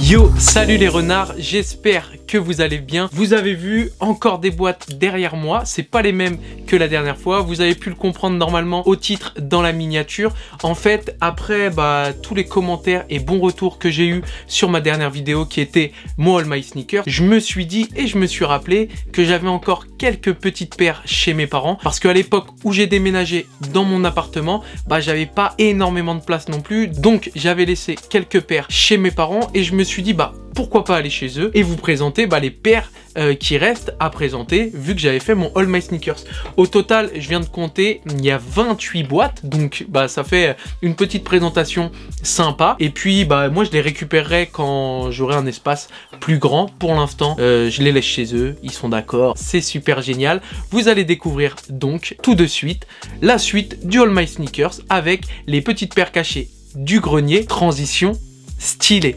Yo, salut les renards, j'espère que vous allez bien. Vous avez vu encore des boîtes derrière moi, c'est pas les mêmes que la dernière fois. Vous avez pu le comprendre normalement au titre dans la miniature. En fait, après tous les commentaires et bons retours que j'ai eu sur ma dernière vidéo qui était mon All My Sneakers, je me suis dit et je me suis rappelé que j'avais encore quelques petites paires chez mes parents parce qu'à l'époque où j'ai déménagé dans mon appartement, j'avais pas énormément de place non plus, donc j'avais laissé quelques paires chez mes parents et je me suis dit pourquoi pas aller chez eux et vous présenter les paires qui restent à présenter vu que j'avais fait mon All My Sneakers. Au total, je viens de compter, il y a 28 boîtes, donc ça fait une petite présentation sympa. Et puis moi je les récupérerai quand j'aurai un espace plus grand. Pour l'instant, je les laisse chez eux, ils sont d'accord, c'est super génial. Vous allez découvrir donc tout de suite la suite du All My Sneakers avec les petites paires cachées du grenier, transition stylée.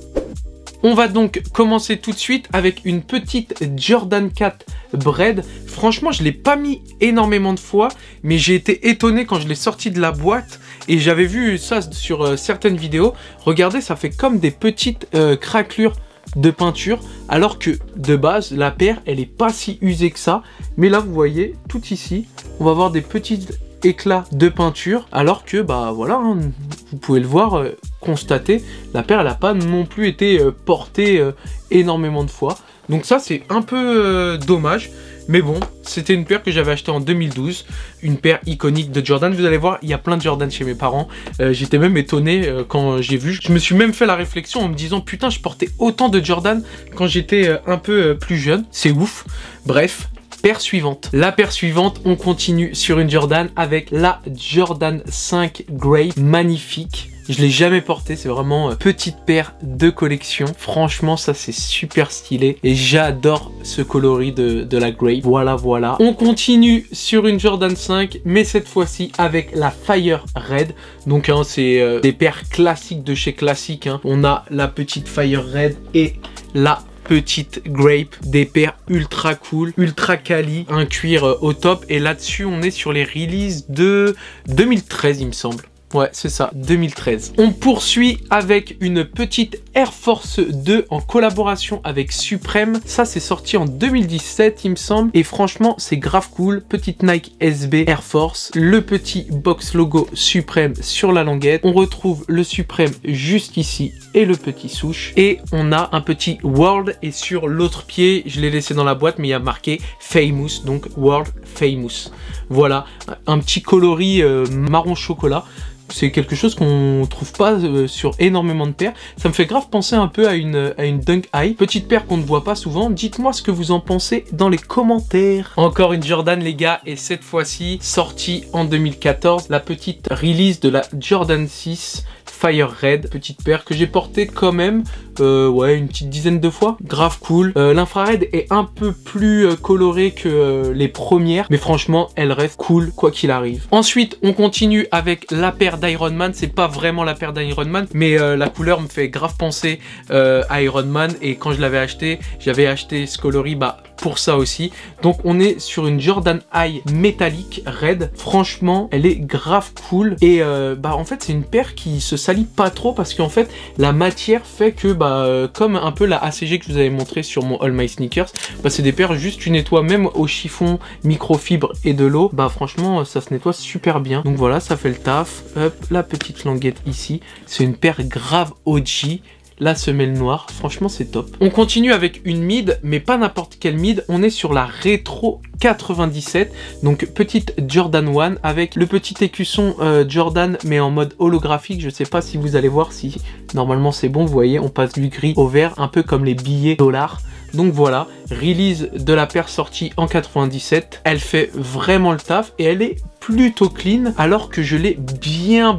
On va donc commencer tout de suite avec une petite Jordan 4 Bread. Franchement, je ne l'ai pas mis énormément de fois, mais j'ai été étonné quand je l'ai sorti de la boîte et j'avais vu ça sur certaines vidéos. Regardez, ça fait comme des petites craquelures de peinture, alors que de base, la paire, elle n'est pas si usée que ça. Mais là, vous voyez, tout ici, on va avoir des petits éclats de peinture, alors que voilà, vous pouvez le voir, constater, la paire elle n'a pas non plus été portée énormément de fois, donc ça c'est un peu dommage, mais bon, c'était une paire que j'avais achetée en 2012, une paire iconique de Jordan. Vous allez voir, il y a plein de Jordan chez mes parents, j'étais même étonné quand j'ai vu, je me suis même fait la réflexion en me disant putain, je portais autant de Jordan quand j'étais un peu plus jeune, c'est ouf. Bref, paire suivante. La paire suivante, on continue sur une Jordan avec la Jordan 5 Grey, magnifique. Je l'ai jamais porté, c'est vraiment petite paire de collection. Franchement, ça c'est super stylé et j'adore ce coloris de la Grey. Voilà. On continue sur une Jordan 5, mais cette fois-ci avec la Fire Red. Donc c'est des paires classiques de chez Classic. On a la petite Fire Red et la petite Grape, des paires ultra cool, ultra quali, un cuir au top. Et là-dessus, on est sur les releases de 2013, il me semble. Ouais, c'est ça, 2013. On poursuit avec une petite Air Force 2 en collaboration avec Supreme. Ça, c'est sorti en 2017, il me semble. Et franchement, c'est grave cool. Petite Nike SB Air Force. Le petit box logo Supreme sur la languette. On retrouve le Supreme juste ici et le petit souche. Et on a un petit World. Et sur l'autre pied, je l'ai laissé dans la boîte, mais il y a marqué Famous. Donc World Famous. Voilà, un petit coloris marron chocolat. C'est quelque chose qu'on trouve pas sur énormément de paires. Ça me fait grave penser un peu à une Dunk High. Petite paire qu'on ne voit pas souvent. Dites-moi ce que vous en pensez dans les commentaires. Encore une Jordan les gars, et cette fois-ci sortie en 2014. La petite release de la Jordan 6 Fire Red. Petite paire que j'ai portée quand même une petite dizaine de fois. Grave cool. L'infrared est un peu plus coloré que les premières, mais franchement elle reste cool quoi qu'il arrive. Ensuite on continue avec la paire d'Iron Man. C'est pas vraiment la paire d'Iron Man, mais la couleur me fait grave penser à Iron Man, et quand je l'avais acheté, j'avais acheté ce coloris pour ça aussi. Donc on est sur une Jordan High métallique red. Franchement elle est grave cool, et en fait c'est une paire qui se salit pas trop parce qu'en fait la matière fait que comme un peu la ACG que je vous avais montré sur mon All My Sneakers, c'est des paires juste tu nettoies même au chiffon, microfibre et de l'eau, franchement ça se nettoie super bien. Donc voilà, ça fait le taf. Hop, la petite languette ici, c'est une paire grave OG. La semelle noire, franchement c'est top. On continue avec une mid, mais pas n'importe quelle mid. On est sur la Retro 97, donc petite Jordan 1 avec le petit écusson Jordan, mais en mode holographique. Je sais pas si vous allez voir, si normalement c'est bon, vous voyez, on passe du gris au vert, un peu comme les billets dollars. Donc voilà, release de la paire sortie en 97. Elle fait vraiment le taf et elle est plutôt clean, alors que je l'ai bien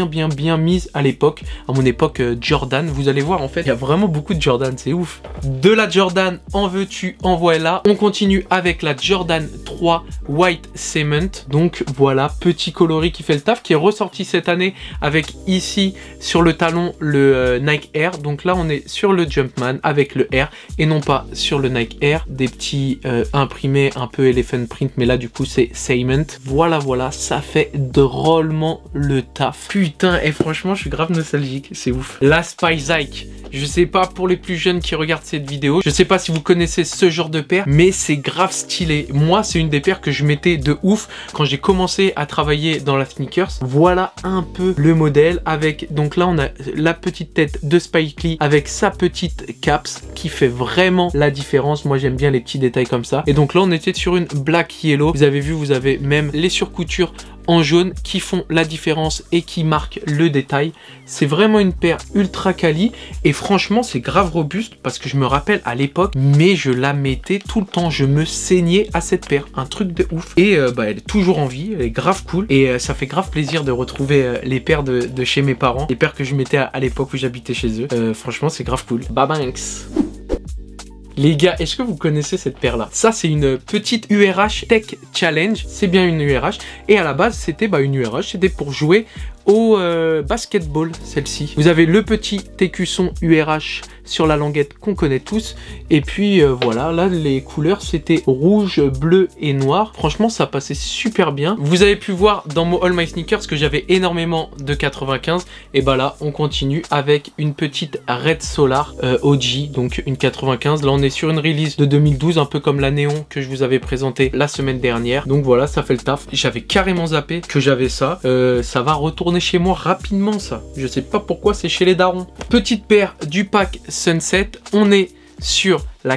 mise à l'époque, à mon époque Jordan. Vous allez voir, en fait, il y a vraiment beaucoup de Jordan, c'est ouf. De la Jordan, en veux-tu, en voilà. On continue avec la Jordan 3 White Cement. Donc voilà, petit coloris qui fait le taf, qui est ressorti cette année avec ici sur le talon le Nike Air. Donc là, on est sur le Jumpman avec le Air et non pas sur le Nike Air. Des petits imprimés un peu elephant print, mais là du coup c'est Cement. Voilà, ça fait drôlement le taf. Putain, et franchement je suis grave nostalgique, c'est ouf. La Spice Ike Je sais pas pour les plus jeunes qui regardent cette vidéo, je sais pas si vous connaissez ce genre de paire, mais c'est grave stylé. Moi, c'est une des paires que je mettais de ouf quand j'ai commencé à travailler dans la sneakers. Voilà un peu le modèle avec, donc là on a la petite tête de Spike Lee avec sa petite caps qui fait vraiment la différence. Moi j'aime bien les petits détails comme ça. Et donc là on était sur une black yellow. Vous avez vu, vous avez même les surcoutures en jaune qui font la différence et qui marquent le détail. C'est vraiment une paire ultra quali et franchement c'est grave robuste parce que je me rappelle à l'époque, mais je la mettais tout le temps, je me saignais à cette paire, un truc de ouf. Et elle est toujours en vie, elle est grave cool et ça fait grave plaisir de retrouver les paires de chez mes parents, les paires que je mettais à l'époque où j'habitais chez eux. Franchement c'est grave cool. Babanks. Les gars, est-ce que vous connaissez cette paire-là? Ça, c'est une petite URH Tech Challenge. C'est bien une URH. Et à la base, c'était une URH. C'était pour jouer au basketball, celle-ci. Vous avez le petit écusson URH sur la languette qu'on connaît tous. Et puis voilà, là, les couleurs, c'était rouge, bleu et noir. Franchement, ça passait super bien. Vous avez pu voir dans mon All My Sneakers que j'avais énormément de 95. Et bah là, on continue avec une petite Red Solar OG, donc une 95. Là, on est sur une release de 2012, un peu comme la Néon que je vous avais présenté la semaine dernière. Donc voilà, ça fait le taf. J'avais carrément zappé que j'avais ça. Ça va retourner chez moi rapidement, ça. Je sais pas pourquoi, c'est chez les darons. Petite paire du pack Sunset. On est sur la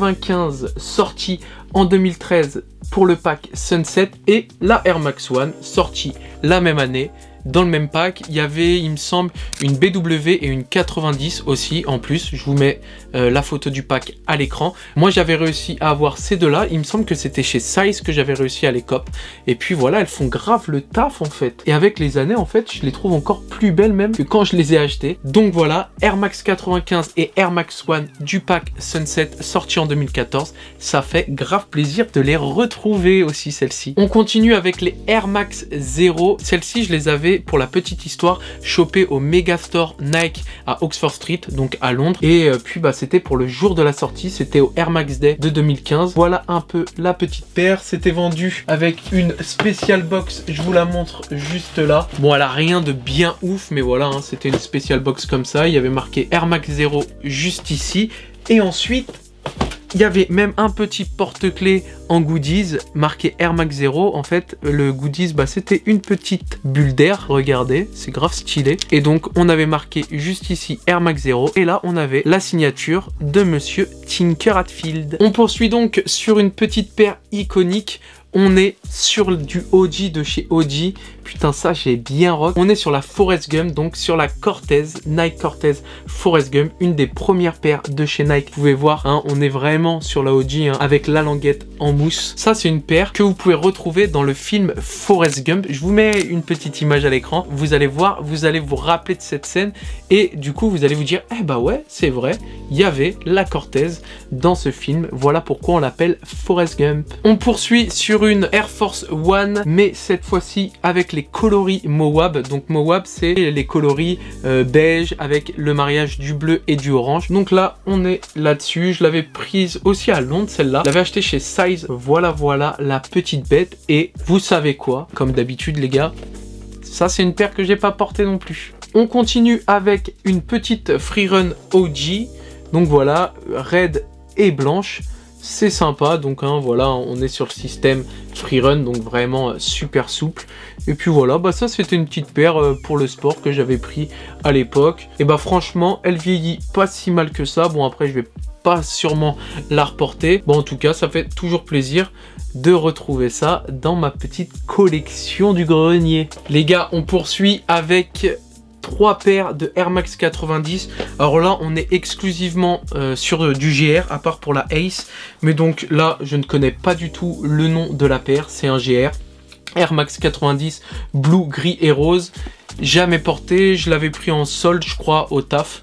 95 sortie en 2013 pour le pack Sunset et la Air Max One sortie la même année. Dans le même pack, il y avait, il me semble, une BW et une 90 aussi en plus. Je vous mets la photo du pack à l'écran. Moi, j'avais réussi à avoir ces deux-là. Il me semble que c'était chez Size que j'avais réussi à les cop. Et puis voilà, elles font grave le taf en fait. Et avec les années, en fait, je les trouve encore plus belles même que quand je les ai achetées. Donc voilà, Air Max 95 et Air Max One du pack Sunset sorti en 2014. Ça fait grave plaisir de les retrouver aussi, celles-ci. On continue avec les Air Max 0. Celles-ci, je les avais, pour la petite histoire, chopé au Megastore Nike à Oxford Street, donc à Londres. Et puis c'était pour le jour de la sortie, c'était au Air Max Day de 2015. Voilà un peu la petite paire. C'était vendu avec une spécial box, je vous la montre juste là. Bon, elle a rien de bien ouf, mais voilà, hein, c'était une spécial box comme ça. Il y avait marqué Air Max 0 juste ici. Et ensuite, il y avait même un petit porte-clés en goodies marqué Air Max 0. En fait, le goodies, c'était une petite bulle d'air. Regardez, c'est grave stylé. Et donc, on avait marqué juste ici Air Max 0. Et là, on avait la signature de Monsieur Tinker Hatfield. On poursuit donc sur une petite paire iconique. On est sur du OG de chez OG. Putain, ça, j'ai bien rock. On est sur la Forrest Gump, donc sur la Cortez, Nike Cortez Forrest Gump, une des premières paires de chez Nike. Vous pouvez voir, hein, on est vraiment sur la OG, hein, avec la languette en mousse. Ça, c'est une paire que vous pouvez retrouver dans le film Forrest Gump. Je vous mets une petite image à l'écran. Vous allez voir, vous allez vous rappeler de cette scène et du coup, vous allez vous dire, eh bah ouais, c'est vrai, il y avait la Cortez dans ce film. Voilà pourquoi on l'appelle Forrest Gump. On poursuit sur une Air Force One, mais cette fois-ci avec les coloris Moab. Donc Moab, c'est les coloris beige avec le mariage du bleu et du orange. Donc là, on est là-dessus. Je l'avais prise aussi à Londres, celle-là. Je l'avais achetée chez Size. Voilà la petite bête. Et vous savez quoi? Comme d'habitude, les gars, ça, c'est une paire que j'ai pas portée non plus. On continue avec une petite Freerun OG. Donc voilà, red et blanche. C'est sympa, donc hein, voilà, on est sur le système Freerun, donc vraiment super souple. Et puis voilà, ça c'était une petite paire pour le sport que j'avais pris à l'époque. Et franchement, elle vieillit pas si mal que ça. Bon, après je vais pas sûrement la reporter. Bon, en tout cas, ça fait toujours plaisir de retrouver ça dans ma petite collection du grenier. Les gars, on poursuit avec 3 paires de Air Max 90. Alors là, on est exclusivement sur du GR, à part pour la Ace. Mais donc là, je ne connais pas du tout le nom de la paire. C'est un GR. Air Max 90, blue, gris et rose. Jamais porté. Je l'avais pris en solde, je crois, au taf.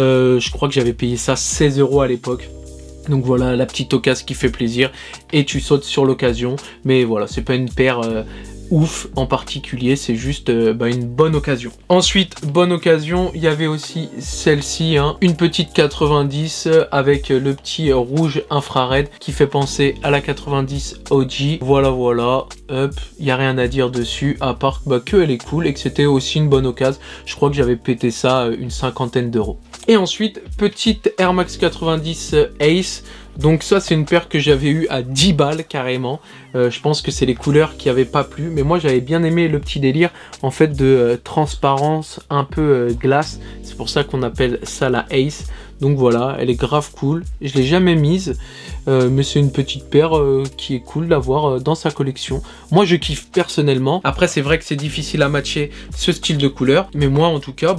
Je crois que j'avais payé ça 16 € à l'époque. Donc voilà, la petite occasion qui fait plaisir. Et tu sautes sur l'occasion. Mais voilà, c'est pas une paire ouf en particulier, c'est juste une bonne occasion. Ensuite, bonne occasion, il y avait aussi celle-ci, hein, une petite 90 avec le petit rouge infrared qui fait penser à la 90 OG. Voilà, voilà, hop, il n'y a rien à dire dessus, à part que elle est cool et que c'était aussi une bonne occasion. Je crois que j'avais pété ça une cinquantaine d'euros. Et ensuite, petite Air Max 90 Ace. Donc ça, c'est une paire que j'avais eu à 10 balles carrément. Je pense que c'est les couleurs qui n'avaient pas plu. Mais moi, j'avais bien aimé le petit délire en fait de transparence un peu glace. C'est pour ça qu'on appelle ça la Ace. Donc voilà, elle est grave cool. Je l'ai jamais mise, mais c'est une petite paire qui est cool d'avoir dans sa collection. Moi, je kiffe personnellement. Après, c'est vrai que c'est difficile à matcher ce style de couleur, mais moi, en tout cas,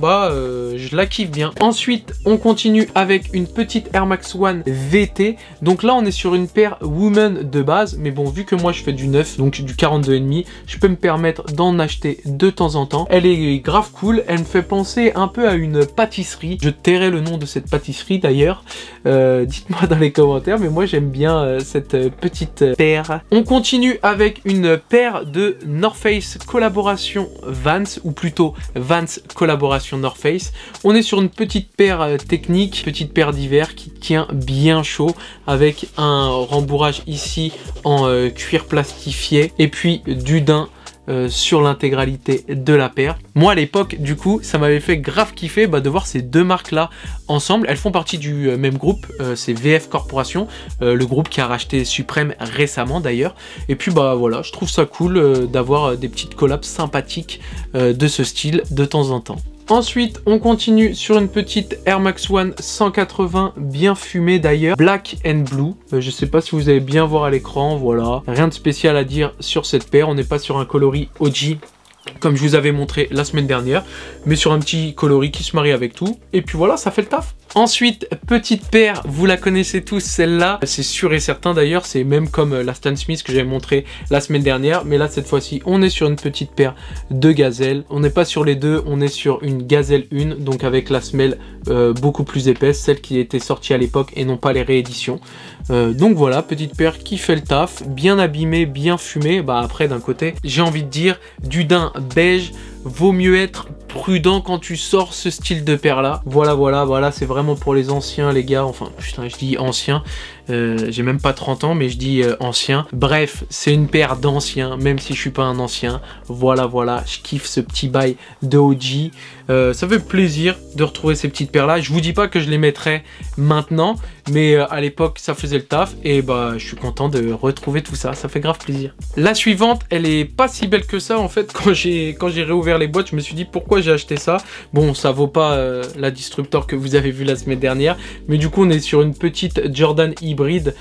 je la kiffe bien. Ensuite, on continue avec une petite Air Max One VT. Donc là, on est sur une paire Woman de base, mais bon, vu que moi, je fais du 9, donc du 42,5, je peux me permettre d'en acheter de temps en temps. Elle est grave cool. Elle me fait penser un peu à une pâtisserie. Je tairai le nom de cette pâtisserie d'ailleurs, dites-moi dans les commentaires, mais moi j'aime bien cette petite paire. On continue avec une paire de North Face collaboration Vans, ou plutôt Vans collaboration North Face. On est sur une petite paire technique, petite paire d'hiver qui tient bien chaud, avec un rembourrage ici en cuir plastifié et puis du daim sur l'intégralité de la paire. Moi à l'époque du coup ça m'avait fait grave kiffer de voir ces deux marques là ensemble. Elles font partie du même groupe, c'est VF Corporation, le groupe qui a racheté Supreme récemment d'ailleurs. Et puis voilà, je trouve ça cool d'avoir des petites collabs sympathiques de ce style de temps en temps. Ensuite, on continue sur une petite Air Max One 180 bien fumée d'ailleurs, Black and Blue. Je sais pas si vous allez bien voir à l'écran, voilà. Rien de spécial à dire sur cette paire, on n'est pas sur un coloris OG comme je vous avais montré la semaine dernière, mais sur un petit coloris qui se marie avec tout. Et puis voilà, ça fait le taf. Ensuite, petite paire, vous la connaissez tous celle-là, c'est sûr et certain d'ailleurs, c'est même comme la Stan Smith que j'avais montré la semaine dernière, mais là cette fois-ci on est sur une petite paire de gazelle. On n'est pas sur les deux, on est sur une gazelle 1, donc avec la semelle beaucoup plus épaisse, celle qui était sortie à l'époque et non pas les rééditions. Donc voilà, petite paire qui fait le taf, bien abîmée, bien fumée. Après d'un côté, j'ai envie de dire du daim beige, vaut mieux être prudent quand tu sors ce style de paire là. Voilà, c'est vraiment pour les anciens les gars, enfin putain je dis anciens, j'ai même pas 30 ans mais je dis ancien. Bref, c'est une paire d'anciens, même si je suis pas un ancien. Voilà, je kiffe ce petit bail de OG. Ça fait plaisir de retrouver ces petites paires là. Je vous dis pas que je les mettrai maintenant, mais à l'époque ça faisait le taf et je suis content de retrouver tout ça, ça fait grave plaisir. La suivante, elle est pas si belle que ça en fait. Quand j'ai réouvert les boîtes, je me suis dit pourquoi j'ai acheté ça. Bon, ça vaut pas la Disruptor que vous avez vu la semaine dernière, mais du coup on est sur une petite Jordan hybride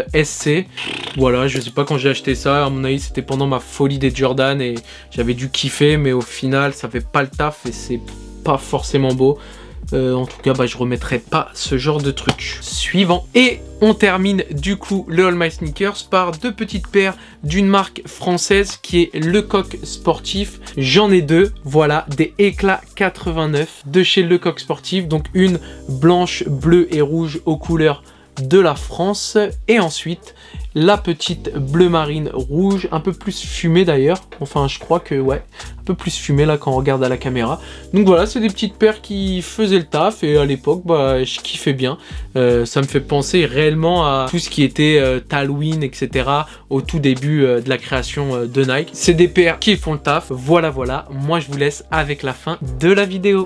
SC. Voilà, je sais pas quand j'ai acheté ça, à mon avis c'était pendant ma folie des Jordan et j'avais dû kiffer, mais au final ça fait pas le taf et c'est pas forcément beau. En tout cas, je remettrai pas ce genre de truc. Suivant. Et on termine du coup le All My Sneakers par deux petites paires d'une marque française qui est Lecoq Sportif. J'en ai deux, voilà, des Éclats 89 de chez Lecoq Sportif. Donc une blanche, bleue et rouge aux couleurs de la France, et ensuite la petite bleu marine rouge, un peu plus fumée d'ailleurs, enfin je crois que ouais, un peu plus fumée là quand on regarde à la caméra. Donc voilà, c'est des petites paires qui faisaient le taf et à l'époque je kiffais bien. Ça me fait penser réellement à tout ce qui était Halloween, etc. au tout début de la création de Nike. C'est des paires qui font le taf, voilà, moi je vous laisse avec la fin de la vidéo.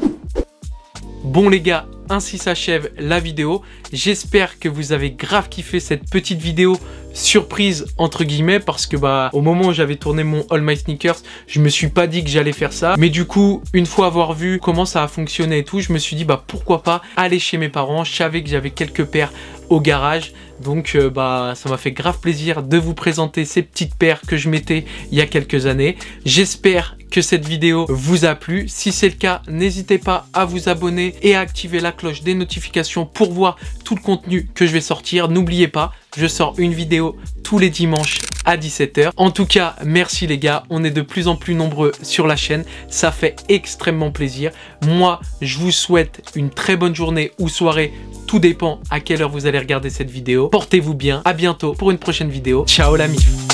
Bon les gars, ainsi s'achève la vidéo. J'espère que vous avez grave kiffé cette petite vidéo surprise entre guillemets, parce que au moment où j'avais tourné mon All My Sneakers, je me suis pas dit que j'allais faire ça. Mais du coup, une fois avoir vu comment ça a fonctionné et tout, je me suis dit pourquoi pas aller chez mes parents. Je savais que j'avais quelques paires au garage. Donc ça m'a fait grave plaisir de vous présenter ces petites paires que je mettais il y a quelques années. J'espère que cette vidéo vous a plu. Si c'est le cas, n'hésitez pas à vous abonner et à activer la cloche des notifications pour voir tout le contenu que je vais sortir. N'oubliez pas, je sors une vidéo tous les dimanches à 17 h. En tout cas, merci les gars, on est de plus en plus nombreux sur la chaîne, ça fait extrêmement plaisir. Moi, je vous souhaite une très bonne journée ou soirée, tout dépend à quelle heure vous allez regarder cette vidéo. Portez-vous bien, à bientôt pour une prochaine vidéo. Ciao la mif.